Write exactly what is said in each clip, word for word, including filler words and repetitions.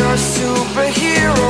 your superhero.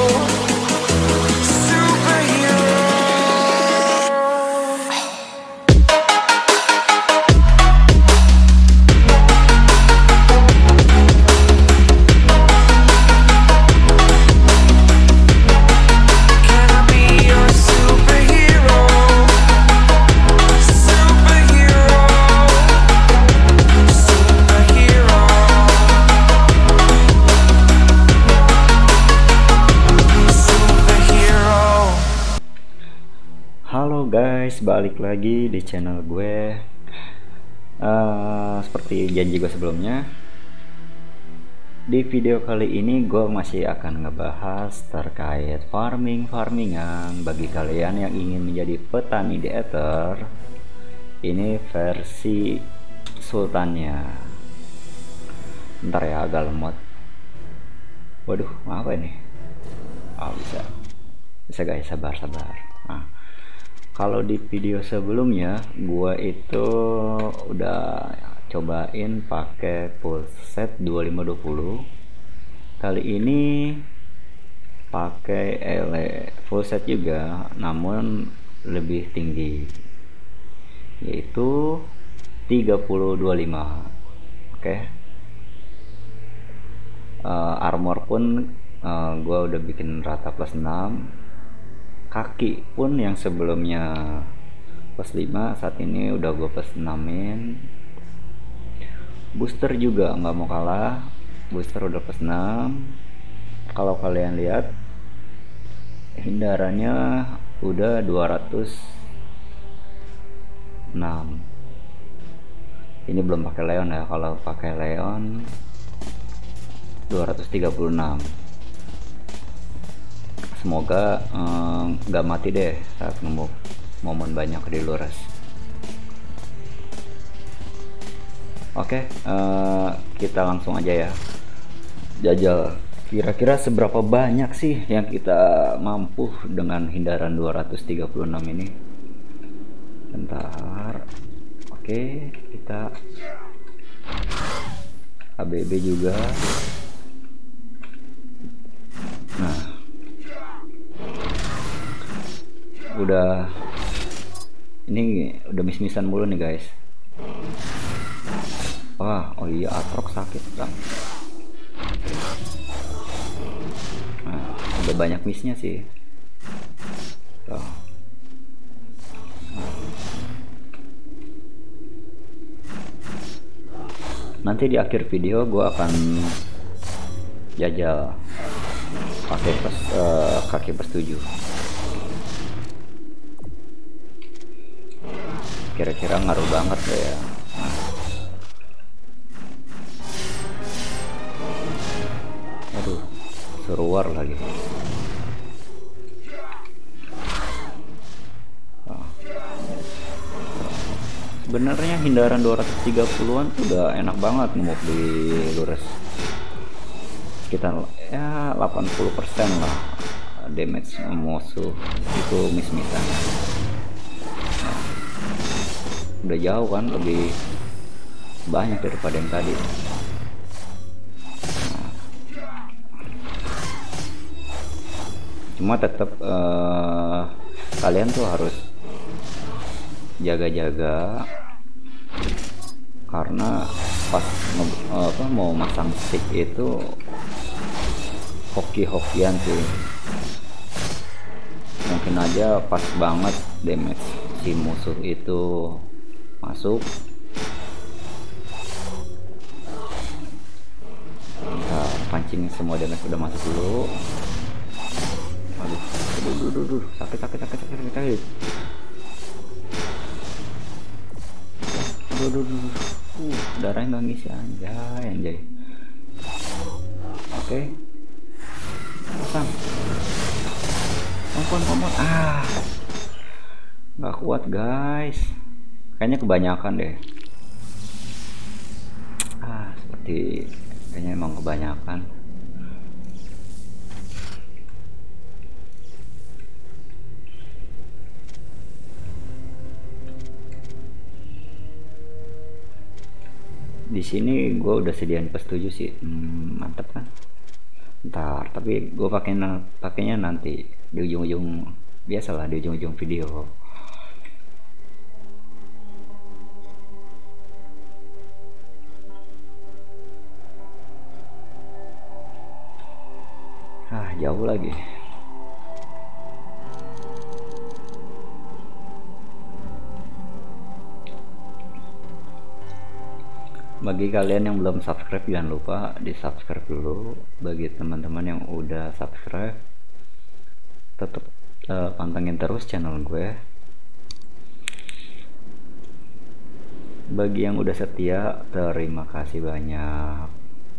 Halo guys, balik lagi di channel gue. Uh, seperti janji gue sebelumnya, di video kali ini gue masih akan ngebahas terkait farming-farmingan bagi kalian yang ingin menjadi petani di Ether. Ini versi sultannya. Bentar ya, agak lemot. Waduh, apa ini? Oh, bisa. Bisa guys, sabar-sabar. Nah, kalau di video sebelumnya gue itu udah cobain pakai full set dua puluh lima dua puluh. Kali ini pakai ele full set juga, namun lebih tinggi, yaitu tiga puluh dua puluh lima. Oke. Okay. Uh, armor pun uh, gue udah bikin rata plus enam. Kaki pun yang sebelumnya plus lima, saat ini udah gue plus enamin. Booster juga nggak mau kalah, booster udah plus enam. Kalau kalian lihat, hindarannya udah dua ratus enam. Ini belum pakai Leon ya, kalau pakai Leon dua ratus tiga puluh enam. Semoga nggak um, mati deh saat nemu momen banyak di Lures. Oke, uh, kita langsung aja ya jajal. Kira-kira seberapa banyak sih yang kita mampu dengan hindaran dua ratus tiga puluh enam ini? Bentar. Oke, kita H B B juga. Nah, udah ini udah mis-misan mulu nih guys. Wah, oh iya, Atrox sakit bang. Nah, udah banyak misnya sih. Tuh. Nanti di akhir video gue akan jajal pakai plus uh, kaki plus tujuh. Kira-kira ngaruh banget deh ya. Nah. Aduh, seruar lagi. Nah. Sebenarnya hindaran dua ratus tiga puluhan tuh udah enak banget ngemuk di Lures. Sekitar ya delapan puluh persen lah damage musuh itu mis-misan. Udah jauh kan, lebih banyak daripada yang tadi. Nah, cuma tetap uh, kalian tuh harus jaga-jaga, karena pas uh, apa, mau masang stick itu hoki-hokian sih. Mungkin aja pas banget damage si musuh itu masuk. Kita pancing semua damage udah masuk dulu. Aduh, aduh, aduh, aduh, aduh. sakit sakit sakit sakit sakit sakit. Aduh, aduh, aduh. Uh, darahnya nggak ngisi, anjay anjay. Oke, pasang. Kompon kompon. Ah, nggak kuat guys. Kayaknya kebanyakan deh. Ah, seperti kayaknya emang kebanyakan. Di sini gue udah sediain plus tujuh sih. Hmm, mantep kan. Ntar, tapi gue pakai pakainya nanti di ujung-ujung, biasalah di ujung-ujung video. Ah, jauh lagi. Bagi kalian yang belum subscribe, jangan lupa di subscribe dulu. Bagi teman-teman yang udah subscribe, tetap uh, pantengin terus channel gue. Bagi yang udah setia, terima kasih banyak.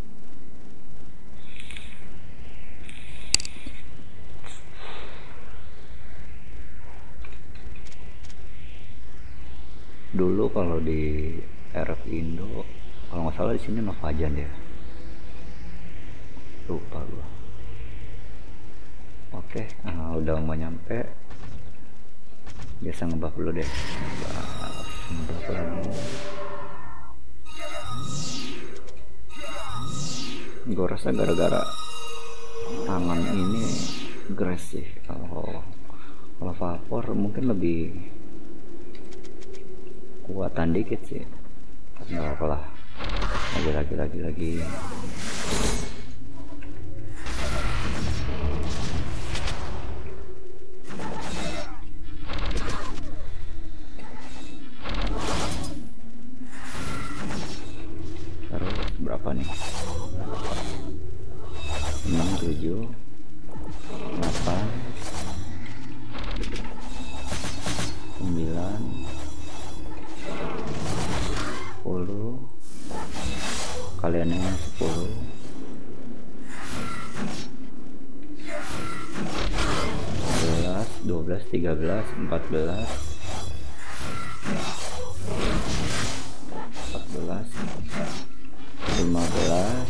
Dulu kalau di R F Indo, kalau nggak salah di sini Novajan ya, lupa gua. Oke, uh, udah mau nyampe. Biasa ngebuff dulu deh, ngebuff lagi. Gue rasa gara-gara tangan ini agresif. Oh, kalau vapor mungkin lebih kuatan dikit sih. Nggak apa lah, lagi lagi lagi lagi. Terus berapa nih? enam, tujuh, delapan, sembilan, sepuluh, kaliannya sepuluh, sebelas, dua belas, tiga belas, empat belas, empat belas, lima belas,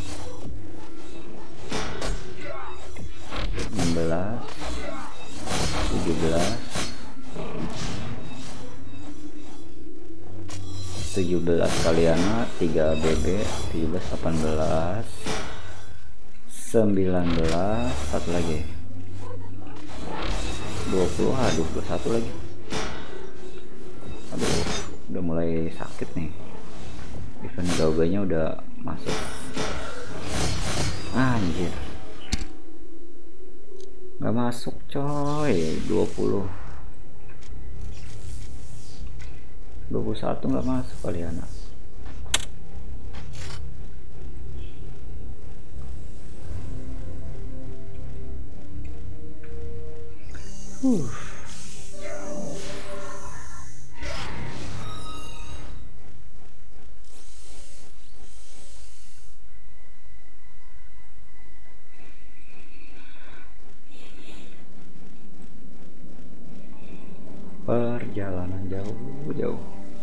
enam belas, tujuh belas, tujuh belas kaliana, tiga B B, tujuh belas, delapan belas, sembilan belas, satu lagi, dua puluh, ah, dua puluh satu lagi. Aduh, udah mulai sakit nih. Event gauga-nya udah masuk. Anjir, nggak masuk coy. Dua puluh, dua puluh satu nggak masuk kalian. Uh. Perjalanan jauh-jauh.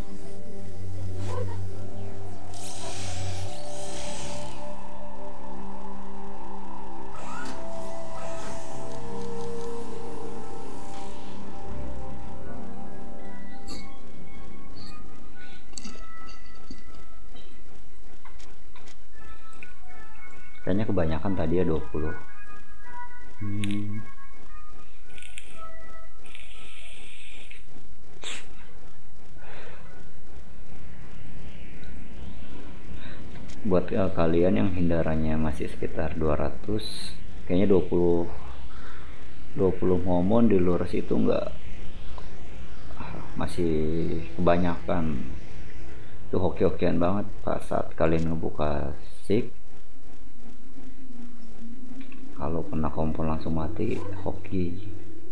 Kayaknya kebanyakan tadi ya dua puluh. Hmm. Buat uh, kalian yang hindarannya masih sekitar dua ratus, kayaknya dua puluh dua puluh momon di luar situ enggak, masih kebanyakan. Itu hoki-hokian banget pas saat kalian ngebuka sik. Kalau kena kompon langsung mati, hoki.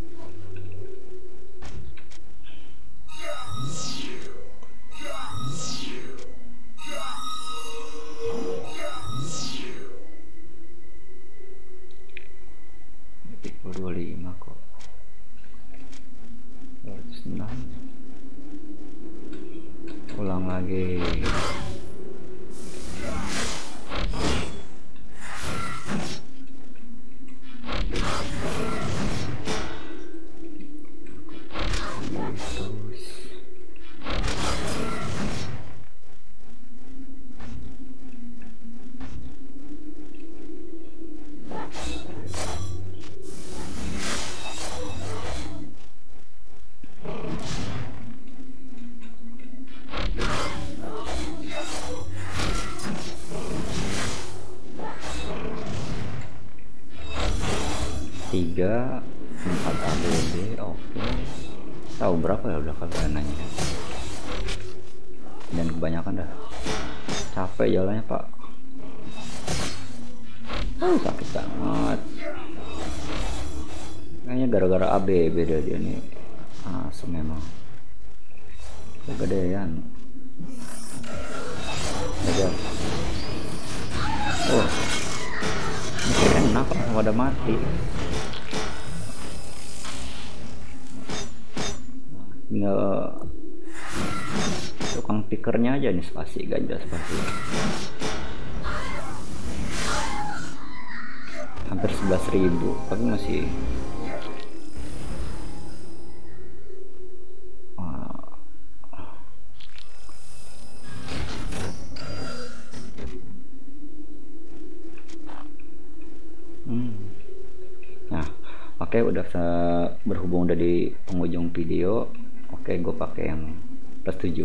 dua puluh lima kok. dua ratus enam. Ulang lagi. Terus tiga empat A B B. Oke, tahu berapa ya udah kalian nanya, dan kebanyakan dah capek jalannya pak. Oh, sakit banget kayaknya gara-gara A B B dia nih. Asem memang kegedean. Aja. Oh, ini enak pada mati. Tinggal tukang pikernya aja nih, spasi ganja spasi. Hampir sebelas ribu, tapi masih hmm. Nah, oke, udah berhubung udah di penghujung video. Oke, gue pakai yang plus tujuh.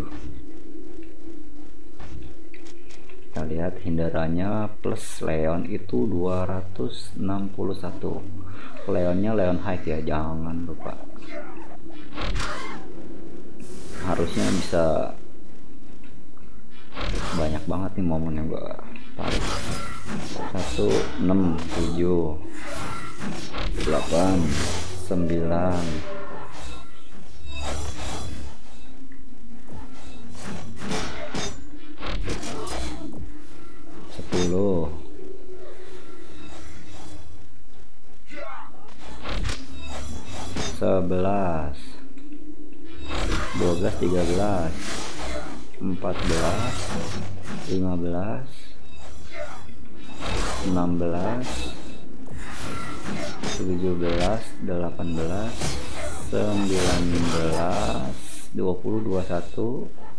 Kita lihat hindarannya plus Leon itu dua ratus enam puluh satu. Leonnya Leon High ya, jangan lupa. Harusnya bisa banyak banget nih momen yang gue tarik. Satu, enam, tujuh, delapan, sembilan, sepuluh, sebelas, dua belas, tiga belas, empat belas, lima belas, enam belas, tujuh belas, delapan belas, sembilan belas, dua puluh, dua puluh satu,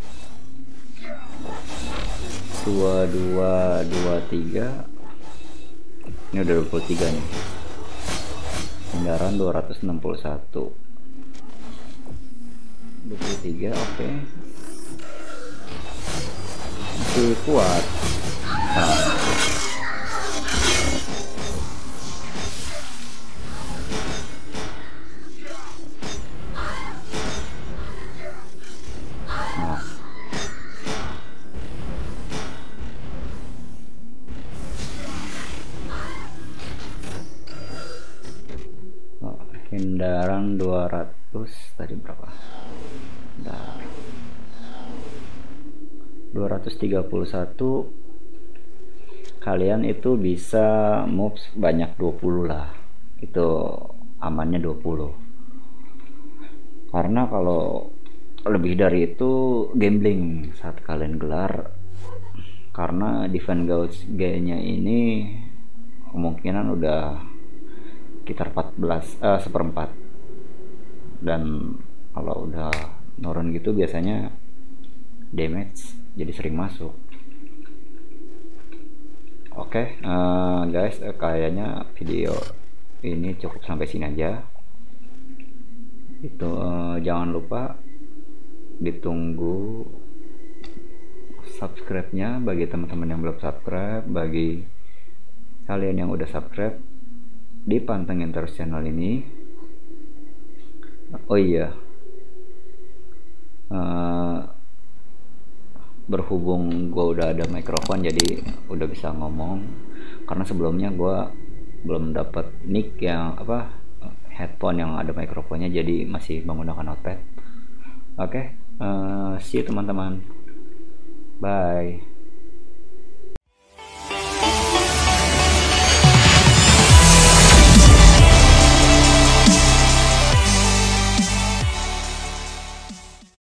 dua puluh dua, dua puluh tiga. Ini udah dua puluh tiga nih. Hindaran dua ratus enam puluh satu. dua puluh tiga, oke. Okay. Masih kuat. Nah. Hindaran dua ratus tadi berapa? Bentar. dua ratus tiga puluh satu. Kalian itu bisa moves banyak dua puluh lah. Itu amannya dua puluh. Karena kalau lebih dari itu gambling saat kalian gelar. Karena defense gauge G-nya ini kemungkinan udah sekitar empat belas eh, seperempat, dan kalau udah nurun gitu biasanya damage jadi sering masuk. Oke, okay, uh, guys, uh, kayaknya video ini cukup sampai sini aja. Itu uh, jangan lupa ditunggu subscribe-nya bagi teman-teman yang belum subscribe. Bagi kalian yang udah subscribe, dipantengin terus channel ini. Oh iya, uh, berhubung gue udah ada mikrofon jadi udah bisa ngomong, karena sebelumnya gue belum dapat mic yang apa headphone yang ada mikrofonnya, jadi masih menggunakan notepad. Oke, okay, uh, see you teman-teman, bye.